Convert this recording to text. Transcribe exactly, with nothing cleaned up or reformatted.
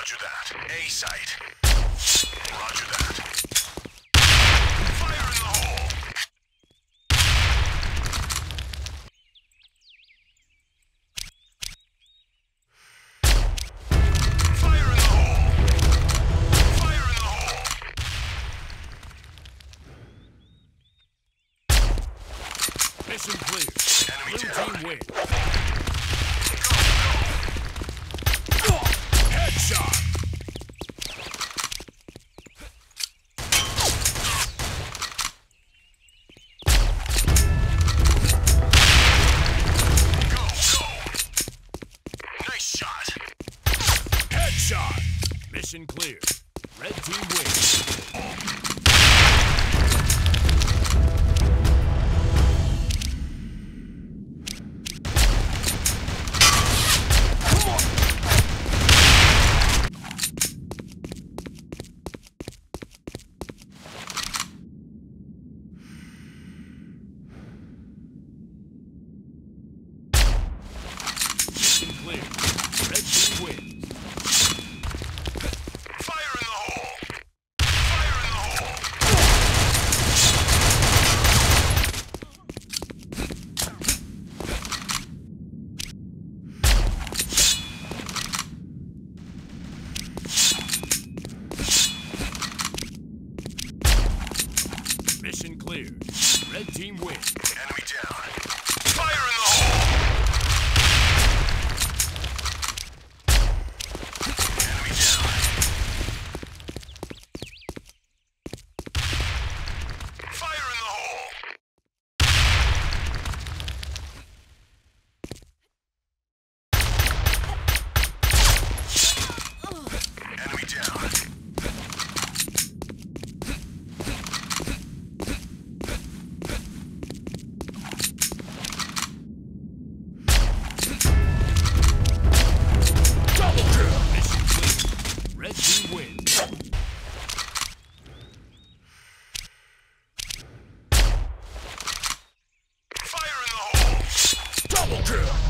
Roger that. A site. Roger that. Fire in the hole! Fire in the hole! Fire in the hole! Mission clear. Enemy Blue down. team win. Go, go! Headshot. Go, go! Nice shot! Headshot. Mission clear. Red team wins. Mission clear. Red team wins. Fire in the hole! Fire in the hole! Mission clear. Red team wins. Enemy down. Fire in the hole! Enemy down. Fire in the hole! Enemy down. Double kill. Mission clear. Red team wins. Fire in the hole! Double kill.